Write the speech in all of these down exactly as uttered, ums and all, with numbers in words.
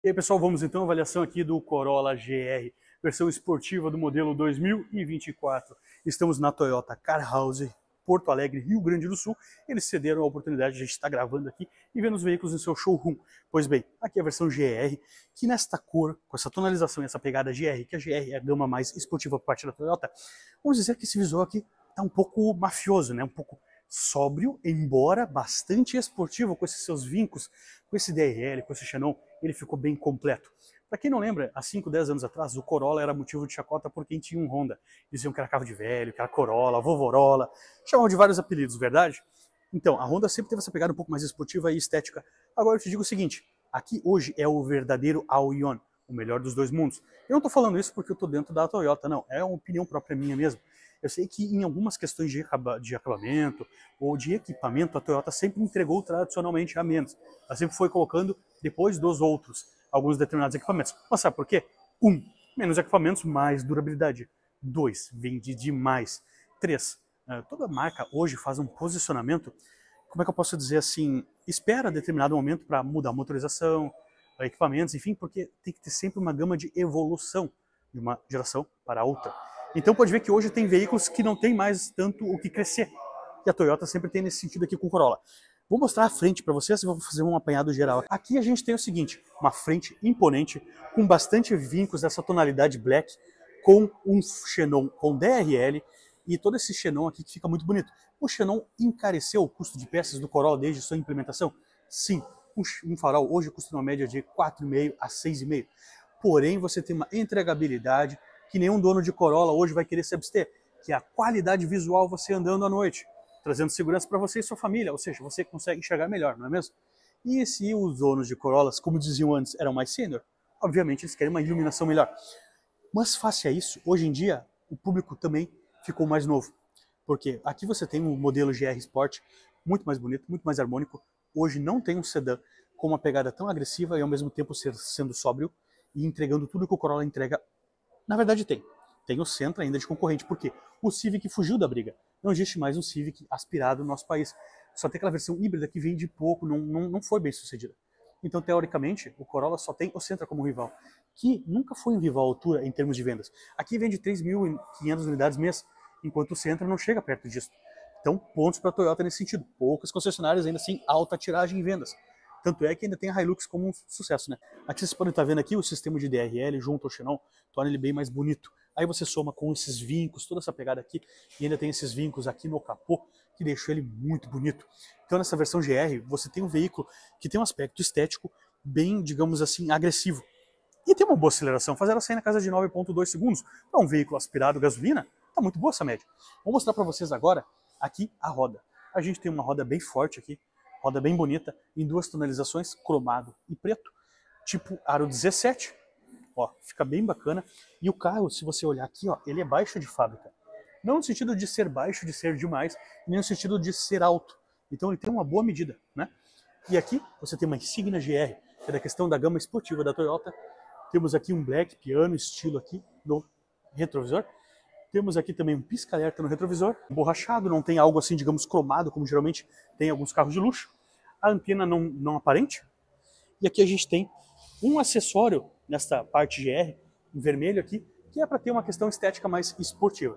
E aí, pessoal, vamos então à avaliação aqui do Corolla G R, versão esportiva do modelo dois mil e vinte e quatro. Estamos na Toyota Car House, Porto Alegre, Rio Grande do Sul. Eles cederam a oportunidade de a gente estar gravando aqui e vendo os veículos em seu showroom. Pois bem, aqui é a versão G R, que nesta cor, com essa tonalização e essa pegada G R, que a G R é a gama mais esportiva por parte da Toyota, vamos dizer que esse visual aqui está um pouco mafioso, né? Um pouco sóbrio, embora bastante esportivo, com esses seus vincos, com esse D R L, com esse Xenon, ele ficou bem completo. Para quem não lembra, há cinco, dez anos atrás, o Corolla era motivo de chacota por quem tinha um Honda. Diziam que era carro de velho, que era Corolla, Vovorola, chamavam de vários apelidos, verdade? Então, a Honda sempre teve essa pegada um pouco mais esportiva e estética. Agora eu te digo o seguinte, aqui hoje é o verdadeiro All-in-One, o melhor dos dois mundos. Eu não estou falando isso porque eu estou dentro da Toyota, não, é uma opinião própria minha mesmo. Eu sei que em algumas questões de, de acabamento ou de equipamento, a Toyota sempre entregou tradicionalmente a menos. Ela sempre foi colocando depois dos outros alguns determinados equipamentos. Mas sabe por quê? Um, menos equipamentos, mais durabilidade. Dois, vende demais. Três, toda marca hoje faz um posicionamento, como é que eu posso dizer assim, espera determinado momento para mudar a motorização, equipamentos, enfim, porque tem que ter sempre uma gama de evolução de uma geração para outra. Então pode ver que hoje tem veículos que não tem mais tanto o que crescer, que a Toyota sempre tem nesse sentido aqui com o Corolla. Vou mostrar a frente para vocês e vou fazer um apanhado geral. Aqui a gente tem o seguinte, uma frente imponente, com bastante vincos dessa tonalidade black, com um Xenon com D R L e todo esse Xenon aqui que fica muito bonito. O Xenon encareceu o custo de peças do Corolla desde sua implementação? Sim, um farol hoje custa uma média de quatro vírgula cinco a seis vírgula cinco. Porém, você tem uma entregabilidade que nenhum dono de Corolla hoje vai querer se abster, que é a qualidade visual você andando à noite, trazendo segurança para você e sua família, ou seja, você consegue enxergar melhor, não é mesmo? E se os donos de Corollas, como diziam antes, eram mais sênior, obviamente eles querem uma iluminação melhor. Mas face a isso, hoje em dia, o público também ficou mais novo, porque aqui você tem um modelo G R Sport muito mais bonito, muito mais harmônico. Hoje não tem um sedã com uma pegada tão agressiva e ao mesmo tempo ser, sendo sóbrio e entregando tudo que o Corolla entrega. Na verdade tem. Tem o Sentra ainda de concorrente. Por quê? O Civic fugiu da briga. Não existe mais um Civic aspirado no nosso país. Só tem aquela versão híbrida que vende pouco, não, não, não foi bem sucedida. Então, teoricamente, o Corolla só tem o Sentra como rival, que nunca foi um rival à altura em termos de vendas. Aqui vende três mil e quinhentas unidades mês, enquanto o Sentra não chega perto disso. Então, pontos para a Toyota nesse sentido. Poucas concessionárias ainda assim, alta tiragem em vendas. Tanto é que ainda tem a Hilux como um sucesso, né? Aqui vocês podem estar vendo aqui o sistema de D R L junto ao Xenon, torna ele bem mais bonito. Aí você soma com esses vincos, toda essa pegada aqui, e ainda tem esses vincos aqui no capô, que deixam ele muito bonito. Então nessa versão G R, você tem um veículo que tem um aspecto estético bem, digamos assim, agressivo. E tem uma boa aceleração, fazer ela sair na casa de nove vírgula dois segundos. Para um veículo aspirado gasolina, tá muito boa essa média. Vou mostrar para vocês agora, aqui, a roda. A gente tem uma roda bem forte aqui, roda bem bonita, em duas tonalizações, cromado e preto, tipo aro dezessete, ó, fica bem bacana. E o carro, se você olhar aqui, ó, ele é baixo de fábrica. Não no sentido de ser baixo, de ser demais, nem no sentido de ser alto. Então ele tem uma boa medida, né? E aqui você tem uma Insignia G R, que é da questão da gama esportiva da Toyota. Temos aqui um black piano estilo aqui no retrovisor. Temos aqui também um pisca-alerta no retrovisor, borrachado, não tem algo assim, digamos, cromado, como geralmente tem alguns carros de luxo. A antena não, não aparente. E aqui a gente tem um acessório nesta parte G R, em vermelho aqui, que é para ter uma questão estética mais esportiva.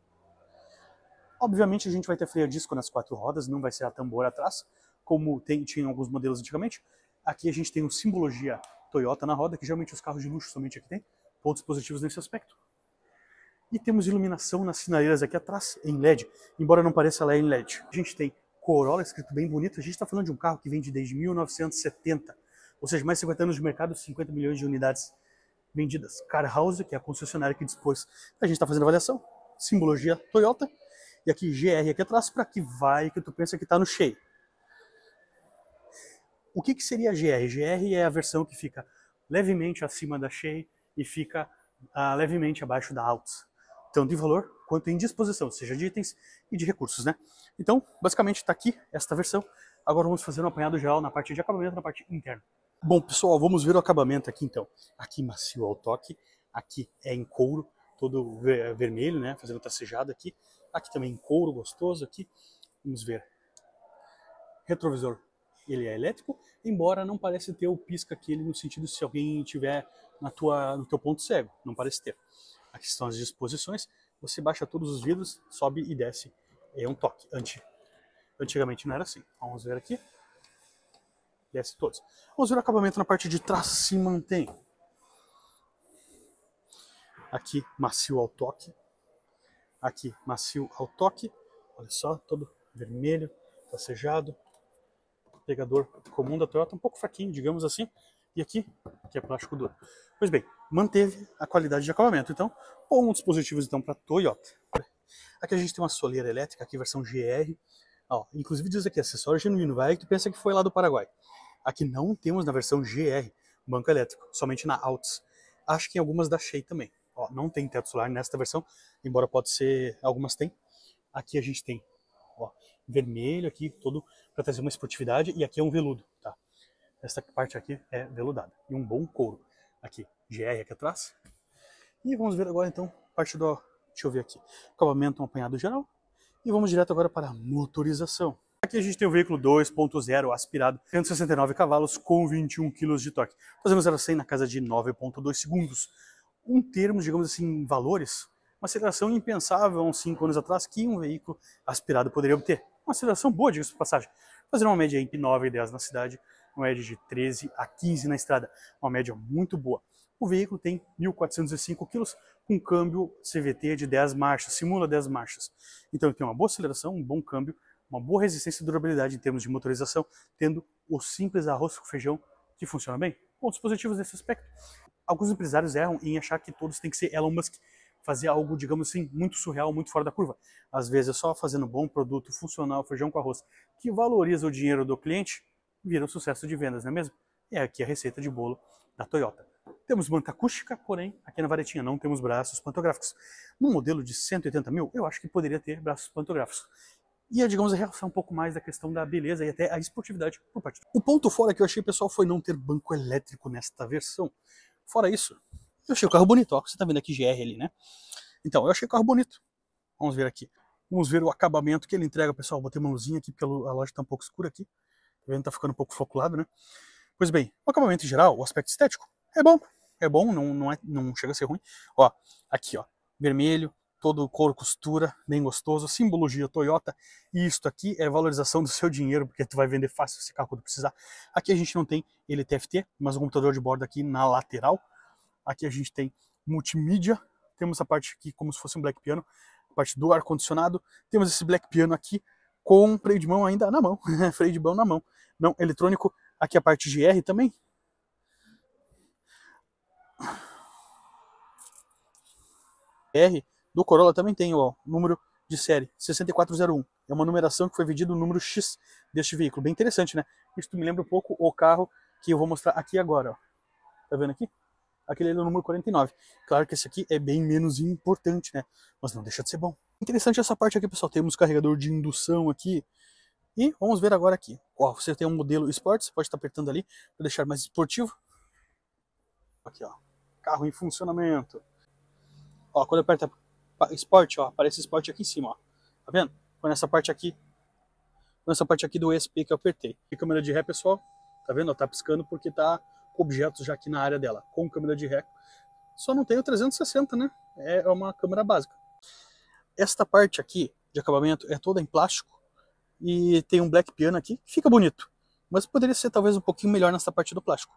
Obviamente a gente vai ter freio a disco nas quatro rodas, não vai ser a tambor atrás, como tem, tinha em alguns modelos antigamente. Aqui a gente tem um simbologia Toyota na roda, que geralmente os carros de luxo somente aqui tem, pontos positivos nesse aspecto. E temos iluminação nas sinaleiras aqui atrás, em L E D, embora não pareça, ela é em L E D. A gente tem Corolla escrito bem bonito, a gente está falando de um carro que vende desde mil novecentos e setenta, ou seja, mais de cinquenta anos de mercado, cinquenta milhões de unidades vendidas. Car House, que é a concessionária que dispôs, a gente está fazendo avaliação, simbologia Toyota, e aqui G R aqui atrás, para que vai que tu pensa que está no cheio. O que, que seria a G R? G R é a versão que fica levemente acima da Shay e fica uh, levemente abaixo da Altus, tanto em valor quanto em disposição, seja de itens e de recursos, né? Então, basicamente está aqui esta versão. Agora vamos fazer um apanhado geral na parte de acabamento, na parte interna. Bom, pessoal, vamos ver o acabamento aqui então. Aqui macio ao toque, aqui é em couro, todo ver vermelho, né? Fazendo tracejado aqui. Aqui também em couro gostoso aqui. Vamos ver. Retrovisor ele é elétrico, embora não parece ter o pisca aquele no sentido se alguém tiver na tua, no teu ponto cego, não parece ter. Aqui estão as disposições, você baixa todos os vidros, sobe e desce, é um toque. Antigamente não era assim. Vamos ver aqui, desce todos. Vamos ver o acabamento na parte de trás, se mantém. Aqui, macio ao toque. Aqui, macio ao toque. Olha só, todo vermelho, tracejado. Pegador comum da Toyota, um pouco fraquinho, digamos assim. E aqui, que é plástico duro. Pois bem, manteve a qualidade de acabamento. Então, bons dispositivos então para Toyota. Aqui a gente tem uma soleira elétrica, aqui versão G R. Ó, inclusive diz aqui, acessório genuíno, vai que tu pensa que foi lá do Paraguai. Aqui não temos na versão G R banco elétrico, somente na Altis. Acho que em algumas da Shea também. Ó, não tem teto solar nesta versão, embora pode ser, algumas tem. Aqui a gente tem, ó, vermelho aqui, todo para trazer uma esportividade, e aqui é um veludo, tá? Esta parte aqui é veludada, e um bom couro. Aqui, G R aqui atrás. E vamos ver agora então, parte do, deixa eu ver aqui, acabamento, um apanhado geral. E vamos direto agora para a motorização. Aqui a gente tem o veículo dois ponto zero aspirado, cento e sessenta e nove cavalos com vinte e um quilos de torque. Fazemos zero a cem na casa de nove ponto dois segundos. Um termo, digamos assim, valores, uma aceleração impensável há uns cinco anos atrás que um veículo aspirado poderia obter. Uma aceleração boa, diga-se de passagem. Fazer uma média entre nove e dez na cidade, uma média de treze a quinze na estrada, uma média muito boa. O veículo tem mil quatrocentos e cinco quilos, com câmbio C V T de dez marchas, simula dez marchas. Então ele tem uma boa aceleração, um bom câmbio, uma boa resistência e durabilidade em termos de motorização, tendo o simples arroz com feijão que funciona bem. Bons dispositivos nesse aspecto. Alguns empresários erram em achar que todos têm que ser Elon Musk, fazer algo, digamos assim, muito surreal, muito fora da curva. Às vezes é só fazendo bom produto, funcional, feijão com arroz, que valoriza o dinheiro do cliente, vira um sucesso de vendas, não é mesmo? É aqui a receita de bolo da Toyota. Temos banca acústica, porém, aqui na varetinha não temos braços pantográficos. No modelo de cento e oitenta mil, eu acho que poderia ter braços pantográficos. Ia, digamos, realçar um pouco mais da questão da beleza e até a esportividade por parte. O ponto fora que eu achei, pessoal, foi não ter banco elétrico nesta versão. Fora isso, eu achei o carro bonito, ó, você tá vendo aqui G R ali, né? Então, eu achei o carro bonito. Vamos ver aqui. Vamos ver o acabamento que ele entrega, pessoal. Botei uma luzinha aqui porque a loja tá um pouco escura aqui. Tá vendo? Tá ficando um pouco foculado, né? Pois bem, o acabamento em geral, o aspecto estético, é bom. É bom, não, não, é, não chega a ser ruim. Ó, aqui, ó, vermelho, todo couro costura, bem gostoso, simbologia Toyota. E isto aqui é valorização do seu dinheiro, porque tu vai vender fácil esse carro quando precisar. Aqui a gente não tem ele T F T, mas um computador de bordo aqui na lateral. Aqui a gente tem multimídia, temos a parte aqui como se fosse um black piano, a parte do ar-condicionado. Temos esse black piano aqui com freio de mão ainda na mão, freio de mão na mão, não eletrônico. Aqui a parte G R também. R do Corolla também tem o número de série sessenta e quatro zero um. É uma numeração que foi vendida no número X deste veículo. Bem interessante, né? Isso me lembra um pouco o carro que eu vou mostrar aqui agora. Ó. Tá vendo aqui? Aquele é o número quarenta e nove. Claro que esse aqui é bem menos importante, né? Mas não deixa de ser bom. Interessante essa parte aqui, pessoal. Temos carregador de indução aqui. E vamos ver agora aqui. Ó, você tem um modelo Sport, você pode estar apertando ali para deixar mais esportivo. Aqui, ó. Carro em funcionamento. Ó, quando eu aperto Sport, ó, aparece Sport aqui em cima, ó. Tá vendo? Foi nessa parte aqui. Nessa parte aqui do E S P que eu apertei. E câmera de ré, pessoal. Tá vendo? Ó, tá piscando porque tá com objetos já aqui na área dela. Com câmera de ré. Só não tem o trezentos e sessenta, né? É uma câmera básica. Esta parte aqui de acabamento é toda em plástico. E tem um black piano aqui. Fica bonito. Mas poderia ser talvez um pouquinho melhor nessa parte do plástico.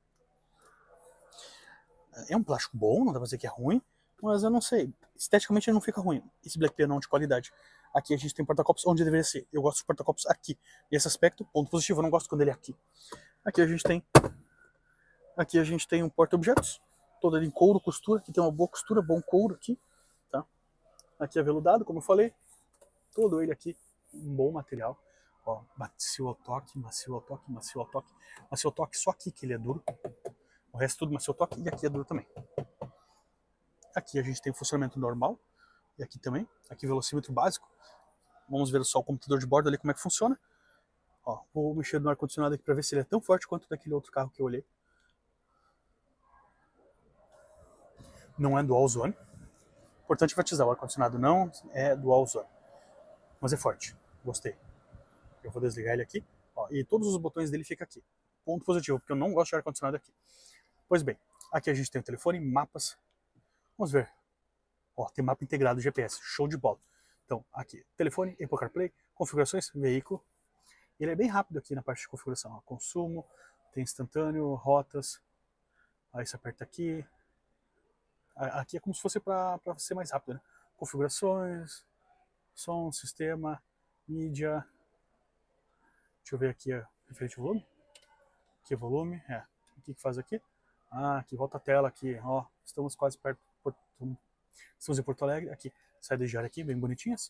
É um plástico bom, não dá pra dizer que é ruim. Mas eu não sei, esteticamente ele não fica ruim. Esse black piano é de qualidade. Aqui a gente tem porta-copos onde deveria ser. Eu gosto de porta-copos aqui. E esse aspecto, ponto positivo, eu não gosto quando ele é aqui. Aqui a gente tem Aqui a gente tem um porta-objetos, todo ele em couro, costura. Aqui tem uma boa costura, bom couro aqui. Tá? Aqui é veludado, como eu falei. Todo ele aqui, um bom material. Ó, macio ao toque, macio ao toque, macio ao toque. Macio ao toque só aqui que ele é duro. O resto tudo macio ao toque e aqui é duro também. Aqui a gente tem funcionamento normal, e aqui também, aqui velocímetro básico. Vamos ver só o computador de bordo ali como é que funciona. Ó, vou mexer no ar-condicionado aqui para ver se ele é tão forte quanto daquele outro carro que eu olhei. Não é dual zone. Importante enfatizar, o ar-condicionado não é dual zone. Mas é forte, gostei. Eu vou desligar ele aqui. Ó, Ó, e todos os botões dele ficam aqui. Ponto positivo, porque eu não gosto de ar-condicionado aqui. Pois bem, aqui a gente tem o telefone, mapas. Vamos ver. Ó, tem mapa integrado G P S, show de bola. Então, aqui, telefone, Apple CarPlay, configurações, veículo. Ele é bem rápido aqui na parte de configuração. Ó, consumo, tem instantâneo, rotas. Aí você aperta aqui. Aqui é como se fosse para ser mais rápido, né? Configurações, som, sistema, mídia. Deixa eu ver aqui, ó, referente ao volume. Aqui é volume, é. O que que faz aqui? Ah, aqui volta a tela aqui, ó. Estamos quase perto de Porto, estamos em Porto Alegre. Aqui, saídas de ar aqui, bem bonitinhas.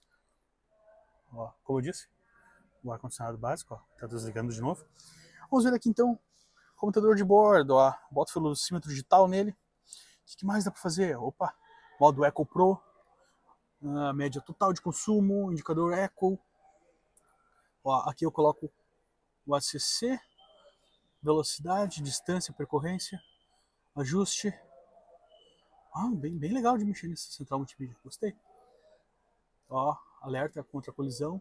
Ó, como eu disse, o ar-condicionado básico, ó, tá desligando de novo. Vamos ver aqui então, computador de bordo, ó. Bota o velocímetro digital nele. O que mais dá para fazer? Opa, modo Eco Pro, a média total de consumo, indicador Eco. Ó, aqui eu coloco o A C C, velocidade, distância, percorrência, ajuste. Ah, bem, bem legal de mexer nesse central multimídia, gostei. Ó, alerta contra colisão.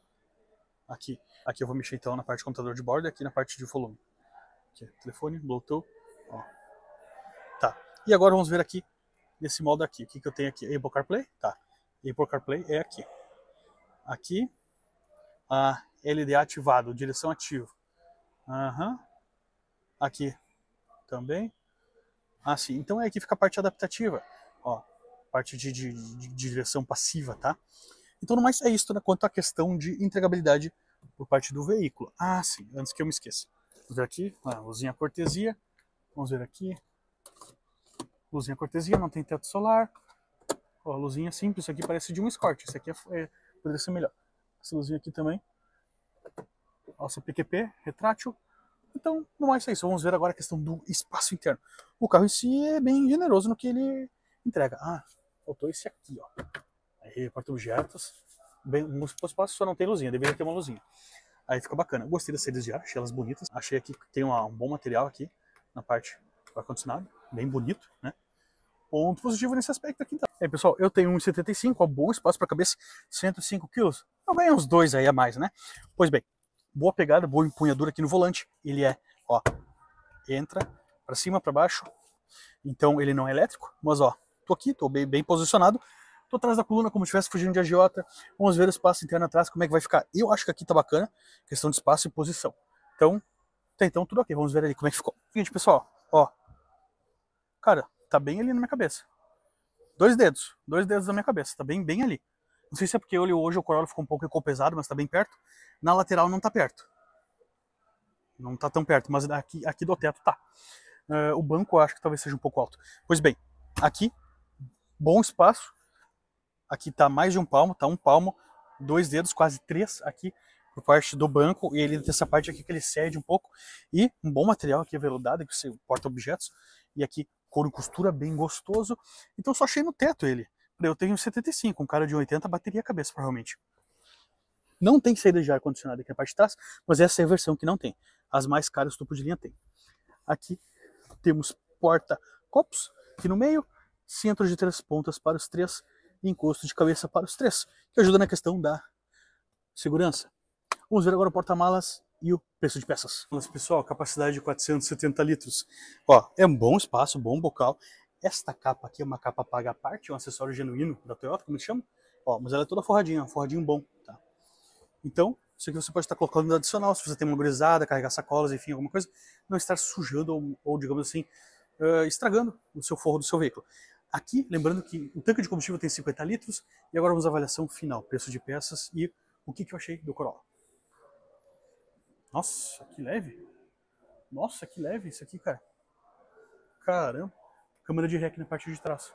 Aqui, aqui eu vou mexer então na parte do computador de bordo e aqui na parte de volume. Aqui, telefone, Bluetooth. Ó. Tá. E agora vamos ver aqui, nesse modo aqui, o que, que eu tenho aqui? Apple CarPlay? Tá. Apple CarPlay é aqui. Aqui, a L D A ativado, direção ativa. Aham. Aqui também. Ah, sim. Então é aqui fica a parte adaptativa. Ó, parte de, de, de direção passiva, tá? Então, no mais, é isso, né, quanto à questão de entregabilidade por parte do veículo. Ah, sim, antes que eu me esqueça. Vamos ver aqui, ah, luzinha cortesia. Vamos ver aqui. Luzinha cortesia, não tem teto solar. Ó, luzinha simples, isso aqui parece de um Escort. Isso aqui é, é, poderia ser melhor. Essa luzinha aqui também. Nossa, P Q P, retrátil. Então, no mais é isso. Vamos ver agora a questão do espaço interno. O carro em si é bem generoso no que ele entrega. Ah, faltou esse aqui, ó. Aí, porta-objetos. Bem, o espaço só não tem luzinha, deveria ter uma luzinha. Aí fica bacana. Gostei das saídas de ar, achei elas bonitas. Achei aqui que tem uma, um bom material aqui na parte do ar-condicionado. Bem bonito, né? Ponto positivo nesse aspecto aqui, então. Aí, pessoal, eu tenho um vírgula setenta e cinco, ó, bom espaço para cabeça, cento e cinco quilos. Eu ganhei uns dois aí a mais, né? Pois bem, boa pegada, boa empunhadura aqui no volante. Ele é, ó, entra para cima, para baixo. Então ele não é elétrico, mas ó, tô aqui, tô bem, bem posicionado. Tô atrás da coluna como se estivesse fugindo de agiota. Vamos ver o espaço interno atrás, como é que vai ficar. Eu acho que aqui tá bacana, questão de espaço e posição. Então, tá, então tudo ok, vamos ver ali como é que ficou. Seguinte, pessoal, ó. Cara, tá bem ali na minha cabeça. Dois dedos, dois dedos na minha cabeça, tá bem, bem ali. Não sei se é porque hoje o Corolla ficou um pouco ecopesado, mas tá bem perto. Na lateral não tá perto. Não tá tão perto, mas aqui, aqui do teto tá. Uh, o banco eu acho que talvez seja um pouco alto. Pois bem, aqui, bom espaço. Aqui tá mais de um palmo, tá um palmo, dois dedos, quase três aqui por parte do banco. E ele tem essa parte aqui que ele cede um pouco. E um bom material aqui aveludado, que você porta objetos. E aqui couro e costura bem gostoso. Então só achei no teto ele. Eu tenho setenta e cinco, um cara de oitenta bateria a cabeça provavelmente. Não tem saída de ar condicionado aqui na parte de trás, mas essa é a versão que não tem. As mais caras topo de linha tem. Aqui temos porta-copos aqui no meio, centro de três pontas para os três e encosto de cabeça para os três, que ajuda na questão da segurança. Vamos ver agora o porta-malas e o preço de peças. Pessoal, capacidade de quatrocentos e setenta litros. Ó, é um bom espaço, bom bocal. Esta capa aqui é uma capa paga à parte, é um acessório genuíno da Toyota, como eles chamam. Ó, mas ela é toda forradinha, um forradinho bom, tá? Então, isso aqui você pode estar colocando adicional, se você tem uma gurizada, carregar sacolas, enfim, alguma coisa, não estar sujando ou, ou digamos assim, uh, estragando o seu forro do seu veículo. Aqui, lembrando que o tanque de combustível tem cinquenta litros, e agora vamos à avaliação final, preço de peças e o que, que eu achei do Corolla. Nossa, que leve. Nossa, que leve isso aqui, cara. Caramba. Câmera de rec na parte de trás.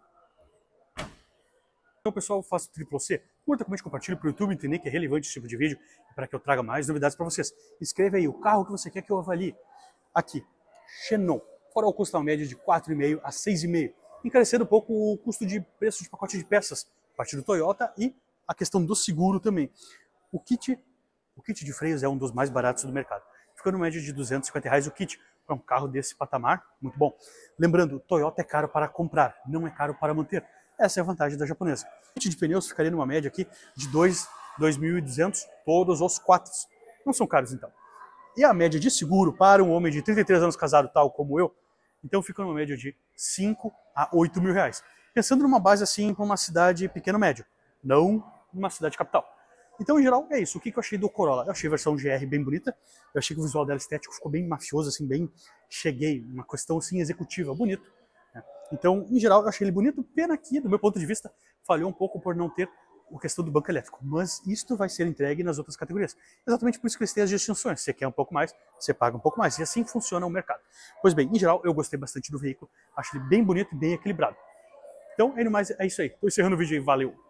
Então, pessoal, faça o triplo C. Curta, comente, compartilhe para o YouTube entender que é relevante esse tipo de vídeo para que eu traga mais novidades para vocês. Escreva aí o carro que você quer que eu avalie. Aqui, Xenon. Fora o custo média de quatro vírgula cinco a seis vírgula cinco. Encarecendo um pouco o custo de preço de pacote de peças, a partir do Toyota, e a questão do seguro também. O kit, o kit de freios é um dos mais baratos do mercado. Fica no médio de duzentos e cinquenta reais o kit para um carro desse patamar, muito bom. Lembrando, Toyota é caro para comprar, não é caro para manter. Essa é a vantagem da japonesa. O kit de pneus ficaria numa média aqui de dois mil e duzentos, todos os quatro. Não são caros então. E a média de seguro para um homem de trinta e três anos casado, tal como eu, então fica numa média de cinco a oito mil reais. Pensando numa base assim para uma cidade pequeno-médio, não numa cidade capital. Então, em geral, é isso. O que eu achei do Corolla? Eu achei a versão G R bem bonita. Eu achei que o visual dela estético ficou bem mafioso, assim, bem cheguei, uma questão assim executiva, bonito. Né? Então, em geral, eu achei ele bonito. Pena que, do meu ponto de vista, falhou um pouco por não ter a questão do banco elétrico. Mas isto vai ser entregue nas outras categorias. Exatamente por isso que eles têm as distinções. Você quer um pouco mais, você paga um pouco mais. E assim funciona o mercado. Pois bem, em geral, eu gostei bastante do veículo. Acho ele bem bonito e bem equilibrado. Então, é mais, é isso aí. Estou encerrando o vídeo aí. Valeu!